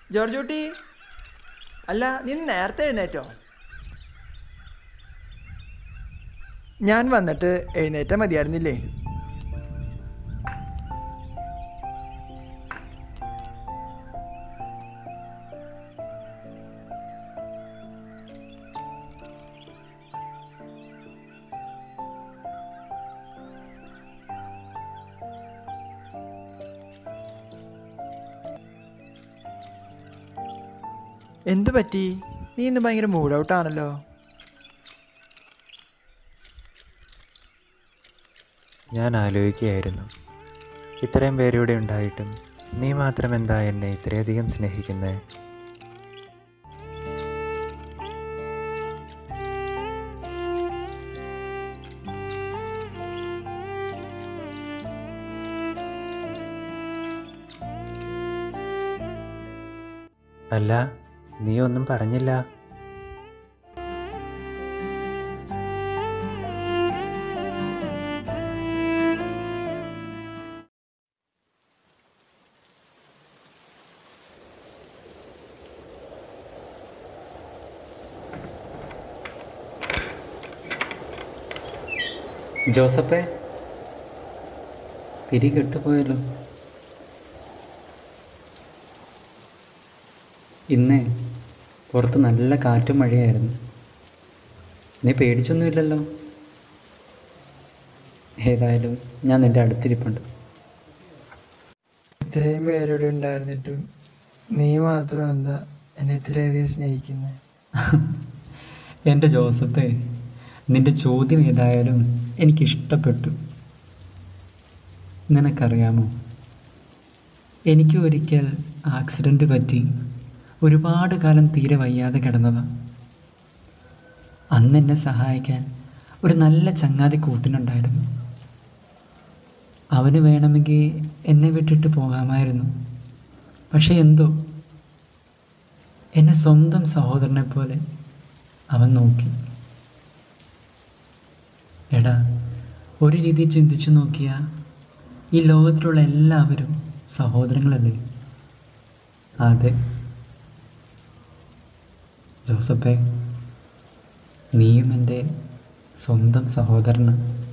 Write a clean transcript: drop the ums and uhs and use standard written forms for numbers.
George കുട്ടി, അല്ല നീ നേരത്തെ എഴുന്നേറ്റോ? ഞാൻ വന്നിട്ട് എഴുന്നേറ്റാൽ മതിയായിരുന്നില്ലേ? എന്തു പറ്റി? നീ ഇന്ന് ഭയങ്കര മൂഡ് ഔട്ടാണല്ലോ. ഞാൻ ആലോചിക്കുകയായിരുന്നു, ഇത്രയും പേരിവിടെ ഉണ്ടായിട്ടും നീ മാത്രം എന്താ എന്നെ ഇത്രയധികം സ്നേഹിക്കുന്നേ? അല്ല, നീ ഒന്നും പറഞ്ഞില്ല. ജോസപ്പേ, തിരി കെട്ടുപോയല്ലോ. ഇന്നേ പുറത്ത് നല്ല കാറ്റും മഴയായിരുന്നു. നീ പേടിച്ചൊന്നുമില്ലല്ലോ? ഏതായാലും ഞാൻ നിൻ്റെ അടുത്തിരിപ്പുണ്ട്. ഇത്രയും പേരോട് ഉണ്ടായിരുന്നിട്ടും നീ മാത്രം എന്താ എന്നെ ഇത്രയധികം സ്നേഹിക്കുന്നത്? എൻ്റെ ജോസപ്പേ, നിൻ്റെ ചോദ്യം ഏതായാലും എനിക്കിഷ്ടപ്പെട്ടു. നിനക്കറിയാമോ, എനിക്ക് ഒരിക്കൽ ആക്സിഡൻറ്റ് പറ്റി ഒരുപാട് കാലം തീരെ വയ്യാതെ കിടന്നതാണ്. അന്ന് എന്നെ സഹായിക്കാൻ ഒരു നല്ല ചങ്ങാതി കൂട്ടിനുണ്ടായിരുന്നു. അവന് വേണമെങ്കിൽ എന്നെ വിട്ടിട്ട് പോകാമായിരുന്നു. പക്ഷെ എന്തോ എന്നെ സ്വന്തം സഹോദരനെ പോലെ അവൻ നോക്കി. എടാ, ഒരു രീതി ചിന്തിച്ചു നോക്കിയാൽ ഈ ലോകത്തിലുള്ള എല്ലാവരും സഹോദരങ്ങളല്ലേ? അതെ ജോസപ്പേ, നീയും എൻ്റെ സ്വന്തം സഹോദരനാണ്.